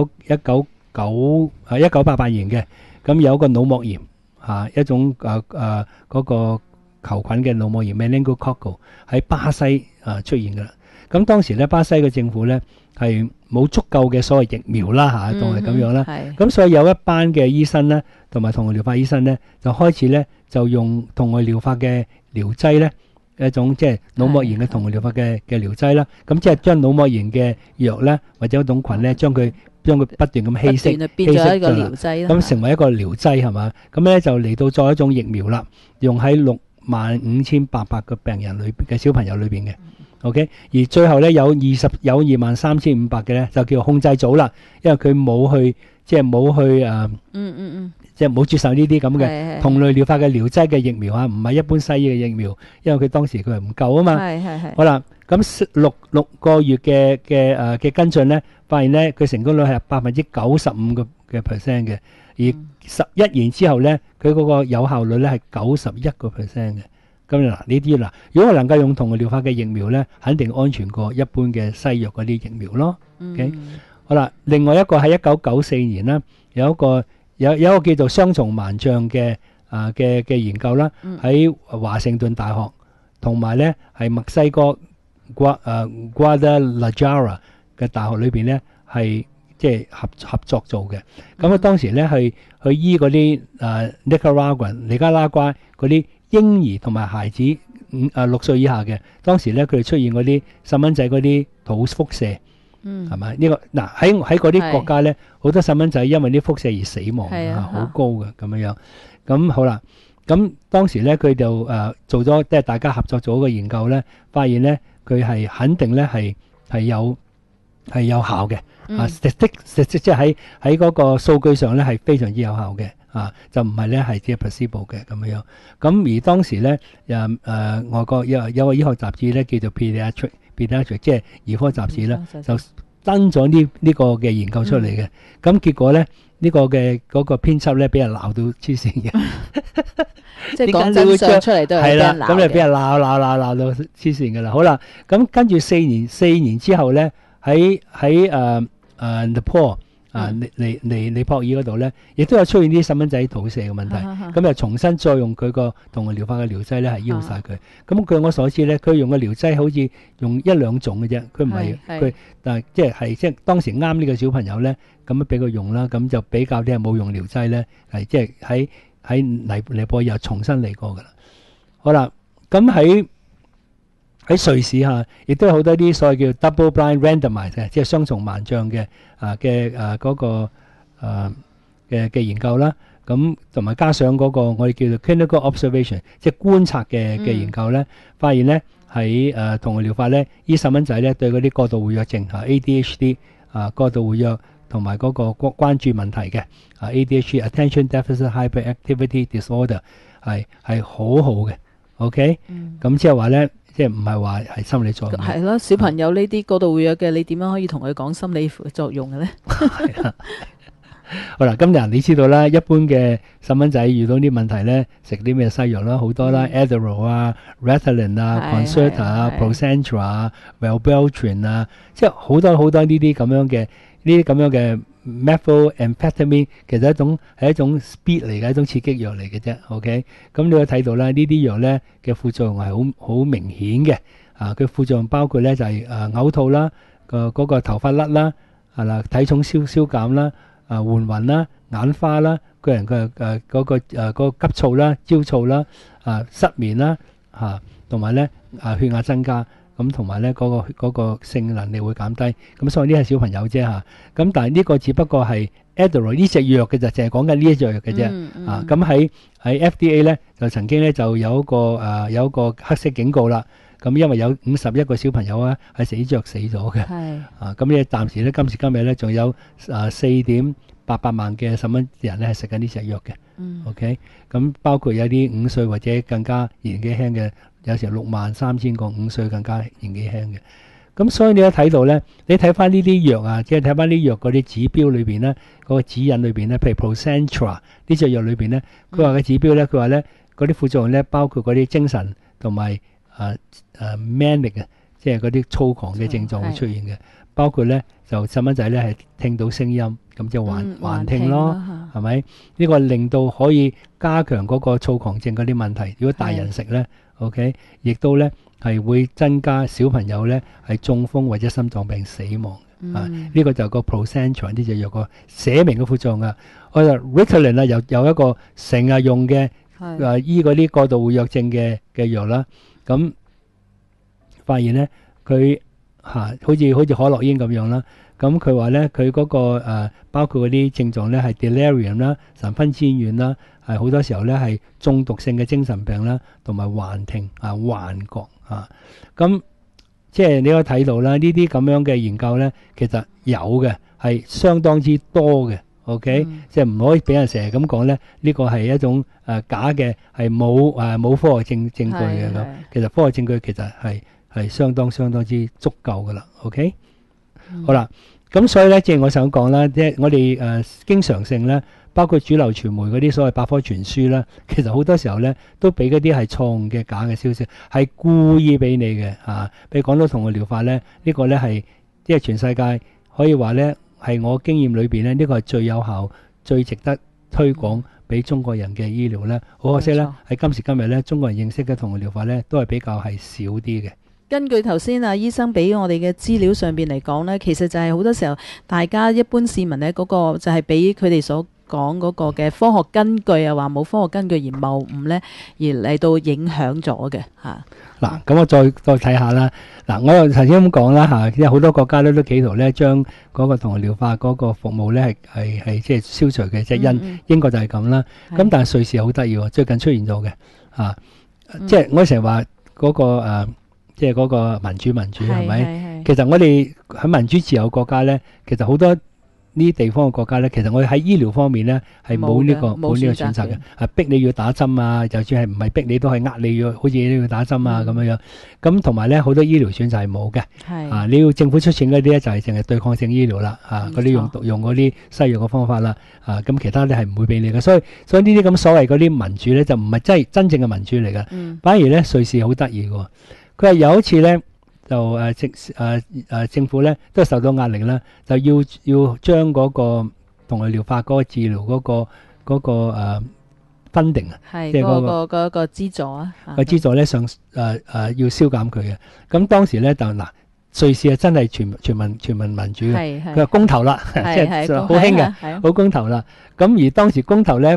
1988年嘅，咁有一個腦膜炎一種嗰個球菌嘅腦膜炎 meningococcal 喺巴西出現㗎啦。咁當時咧巴西嘅政府咧係冇足夠嘅所謂疫苗啦當係咁樣啦。咁所以有一班嘅醫生咧同埋同類療法醫生咧就開始咧就用同類療法嘅療劑咧，一種即係腦膜炎嘅同類療法嘅療劑啦。咁即係將腦膜炎嘅藥咧或者一種菌咧將佢不斷咁稀釋， 變咗一個療劑啦。 咁成為一個療劑係嘛？咁咧就嚟到再一種疫苗啦，用喺65800個病人裏嘅小朋友裏邊嘅。OK， 而最後咧有23500嘅咧就叫控制組啦，因為佢冇去即係冇接受呢啲咁嘅同類療法嘅療劑嘅疫苗唔係一般西醫嘅疫苗，因為佢當時佢係唔夠啊嘛。好啦，咁六個月嘅跟進咧，發現咧佢成功率係95%嘅，而11年之後咧，佢嗰個有效率咧係91%嘅。咁呢啲如果我能夠用同類療法嘅疫苗咧，肯定安全過一般嘅西藥嗰啲疫苗咯。OK， 好啦，另外一個喺1994年啦，有一個叫做雙重盲象嘅研究啦，喺華盛頓大學同埋咧係墨西哥Guadalajara 嘅大學裏邊咧係即係合作做嘅。咁當時咧去醫嗰啲尼加拉瓜嗰啲嬰兒同埋孩子6歲以下嘅，當時咧佢哋出現嗰啲細蚊仔嗰啲肚輻射，係咪？呢個喺嗰啲國家咧，好多細蚊仔因為啲輻射而死亡，好高嘅咁樣。咁好啦，咁當時咧佢就做咗即係大家合作做一個研究咧，發現咧佢係肯定咧係有效嘅。即係喺嗰個數據上咧係非常之有效嘅。就唔係咧係只係 placebo 嘅咁樣。咁而當時咧外國有個醫學雜誌咧叫做 Pediatric 即係兒科雜誌啦，就登咗呢個嘅研究出嚟嘅。咁結果咧呢個嘅嗰個編輯咧俾人鬧到黐線嘅， 即係講真相出嚟都係俾人鬧嘅。 咁你俾人鬧到黐線㗎啦。好啦，咁跟住4年之後咧喺Nepal尼泊爾嗰度咧，亦都有出現啲細蚊仔肚瀉嘅問題，咁又重新再用佢個同類療法嘅療劑咧，係醫好晒佢。咁據我所知咧，佢用嘅療劑好似用1-2種嘅啫，佢唔係佢，但係即係當時啱呢個小朋友咧，咁樣俾佢用啦，咁就比較啲係冇用療劑咧，係即係喺尼泊爾又重新嚟過㗎啦。好啦，咁喺瑞士亦都有好多啲所謂叫 double blind randomized 嘅，即係雙重盲象嘅嗰個嘅研究啦。咁同埋加上嗰個我哋叫做 clinical observation， 即係觀察嘅研究咧，發現咧喺同類療法咧，呢細蚊仔咧對嗰啲過度活躍症ADHD 過度活躍同埋嗰個關注問題嘅ADHD attention deficit hyperactivity disorder 係好好嘅。OK，咁即係話咧。即係唔係話係心理作用？ 係咯，小朋友呢啲過度活躍嘅，你點樣可以同佢講心理作用嘅咧？ 係啦，好啦，今日你知道啦，一般嘅細蚊仔遇到啲問題咧，食啲咩西藥啦，好多啦 Adderall Ritalin Concerta Procentra Wellbutrin 即係好多呢啲咁樣嘅。methamphetamine 其實係一種 speed 嚟嘅，一種刺激藥嚟嘅啫。OK， 咁你可以睇到啦，呢啲藥咧嘅副作用係好明顯嘅。佢副作用包括咧就係嘔吐啦，嗰個頭髮甩啦，係啦，體重消減啦，換暈啦，眼花啦，個人嘅嗰個急躁啦、焦躁啦，失眠啦， 同埋咧血壓增加，咁同埋咧嗰個性能力會減低。咁所以呢係小朋友啫嚇。咁但係呢個只不過係 Adderall 呢隻藥嘅就淨係講緊呢一隻藥嘅啫。咁喺FDA 咧就曾經咧就有一個黑色警告啦。咁因為有51個小朋友啊係死咗嘅。咁咧暫時咧今時今日咧仲有4.88萬嘅細蚊人咧係食緊呢隻藥嘅。OK， 咁包括有啲5歲或者更加年紀輕嘅，有時63000個5歲更加年紀輕嘅。咁所以你一睇到咧，你睇翻呢啲藥啊，即係睇翻啲藥嗰啲指標裏邊咧，嗰個指引裏邊咧，譬如 Procentra 呢隻藥裏邊咧，佢話嘅指標咧，佢話咧嗰啲副作用咧，包括嗰啲精神同埋manic 啊，即係嗰啲躁狂嘅症狀會出現嘅，包括咧就細蚊仔咧係聽到聲音，咁就幻聽咯，係咪？呢個令到可以加強嗰個躁狂症嗰啲問題。如果大人食咧 ，OK， 亦都咧係會增加小朋友咧係中風或者心臟病死亡。呢個就係個 Procentra 呢隻藥個寫明嘅副作用啊。我就 Ritalin 啊，有一個成日用嘅醫嗰啲過度活躍症嘅藥啦。咁發現咧佢好似可樂煙咁樣啦。咁佢話咧佢嗰個包括嗰啲症狀咧係 delirium 啦、神昏之亂啦，係好多時候咧係中毒性嘅精神病啦，同埋幻聽幻覺咁即係你可以睇到啦，呢啲咁樣嘅研究咧，其實有嘅係相當之多嘅。OK，即係唔可以俾人成日咁講咧，呢個係一種假嘅，係冇科學證據嘅咁。其實科學證據其實係相當之足夠噶啦。OK，好啦，咁所以咧，正如我想講啦，即係我哋經常性咧，包括主流傳媒嗰啲所謂百科全書啦，其實好多時候咧都俾嗰啲係錯誤嘅假嘅消息，係故意俾你嘅譬如講到同個療法咧，呢個咧係即係全世界可以話咧係我經驗裏邊咧，呢個係最有效、最值得推廣俾中國人嘅醫療咧。好可惜咧，喺今時今日咧，中國人認識嘅同個療法咧，都係比較係少啲嘅。 根據頭先醫生俾我哋嘅資料上邊嚟講呢，其實就係好多時候大家一般市民呢嗰個就係俾佢哋所講嗰個嘅科學根據話冇科學根據而謬誤呢，而嚟到影響咗嘅嚇。嗱， 咁我再睇下啦。嗱，我又頭先咁講啦因為好多國家都企圖咧將嗰個同療化嗰個服務咧係即係消除嘅，即係英國就係咁啦。咁但係瑞士好得意喎，最近出現咗嘅即係我成日話嗰個即係嗰個民主係咪？其實我哋喺民主自由國家咧，其實好多呢啲地方嘅國家咧，其實我哋喺醫療方面咧係冇呢個選擇嘅，逼你要打針啊，就算係唔係逼你都係你要，好似你要打針啊咁樣樣。咁同埋咧好多醫療選擇係冇嘅，你要政府出錢嗰啲咧就係淨係對抗性醫療啦，嗰啲用嗰啲西藥嘅方法啦，咁其他咧係唔會俾你嘅。所以呢啲咁所謂嗰啲民主咧就唔係真正嘅民主嚟嘅，反而咧瑞士好得意嘅。佢話有一次咧，就政府咧都受到壓力啦，就要將嗰個同類療法嗰個治療嗰個funding即係嗰個資助啊， 個資助咧要削減佢嘅。咁當時咧就瑞士係真係全民民主嘅，佢話公投啦，即係好興嘅，好公投啦。咁而當時公投咧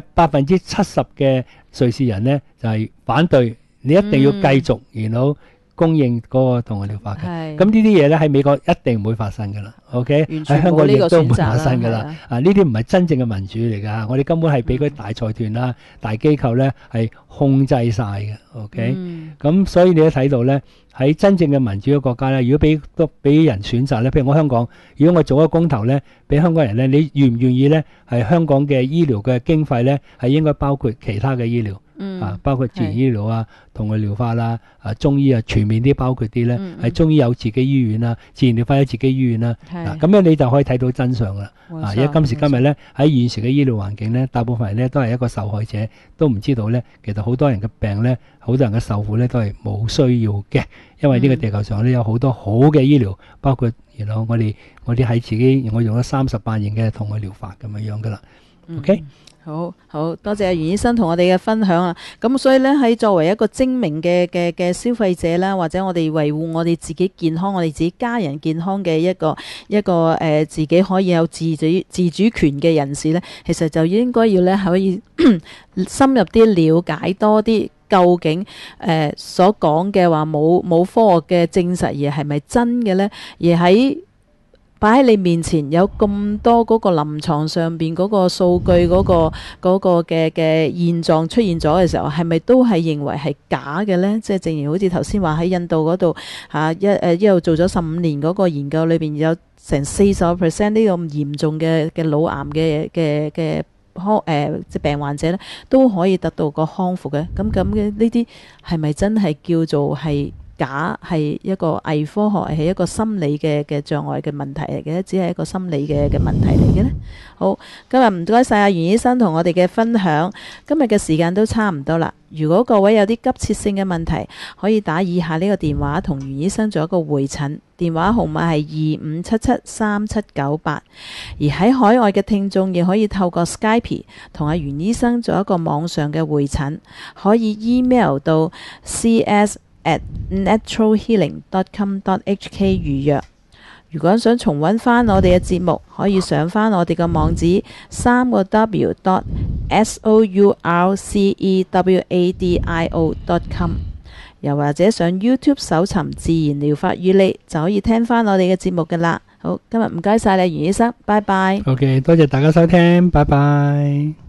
70%嘅瑞士人咧就係反對，你一定要繼續，然後供應嗰個同類療法嘅。咁呢啲嘢咧喺美國一定唔會發生噶啦。OK， 喺香港亦都唔會發生噶啦。呢啲唔係真正嘅民主嚟噶，我哋根本係俾嗰啲大財團啦、大機構咧係控制晒嘅。OK，咁所以你都睇到咧，喺真正嘅民主嘅國家咧，如果俾人選擇咧，譬如我香港，如果我做一個公投咧，俾香港人咧，你願唔願意咧？係香港嘅醫療嘅經費咧，係應該包括其他嘅醫療。包括自然醫療啊、同類療法啦、中醫啊，全面啲包括啲咧，係中醫有自己醫院啦，自然療法有自己醫院啦。咁樣你就可以睇到真相啦。而家今時今日咧，喺現時嘅醫療環境咧，大部分人咧都係一個受害者，都唔知道咧，其實好多人嘅病咧，好多人嘅受苦咧都係冇需要嘅，因為呢個地球上咧有好多好嘅醫療，包括然後我哋喺自己我用咗38年嘅同類療法咁樣噶啦。OK。 好多謝袁醫生同我哋嘅分享啊！咁所以呢，喺作為一個精明嘅消費者啦，或者我哋維護我哋自己健康、我哋自己家人健康嘅一個自己可以有自主權嘅人士呢，其實就應該要呢可以深入啲了解多啲。 究竟所講嘅話冇科學嘅證實而係咪真嘅呢？而喺擺喺你面前有咁多嗰個臨床上邊嗰個數據嗰個嘅現狀出現咗嘅時候，係咪都係認為係假嘅呢？即係正如好似頭先話喺印度嗰度一路做咗15年嗰個研究裏邊有成40% 呢個咁嚴重嘅腦癌嘅即病患者咧，都可以得到個康復嘅。咁嘅呢啲係咪真係叫做係假，係一個偽科學，係一個心理嘅障礙嘅問題嚟嘅，只係一個心理嘅問題嚟嘅呢？好，今日唔該晒阿袁醫生同我哋嘅分享，今日嘅時間都差唔多啦。如果各位有啲急切性嘅問題，可以打以下呢個電話同袁醫生做一個會診，電話號碼係25773798。而喺海外嘅聽眾亦可以透過 Skype 同阿袁醫生做一個網上嘅會診，可以 email 到 cs@naturalhealing.com.hk 預約。如果想重溫翻我哋嘅節目，可以上翻我哋嘅網址3w.sourcewadio.com， 又或者上 YouTube 搜尋自然療法與你，就可以聽翻我哋嘅節目噶啦。好，今日唔該晒你袁醫生，拜拜。 OK， 多謝大家收聽，拜拜。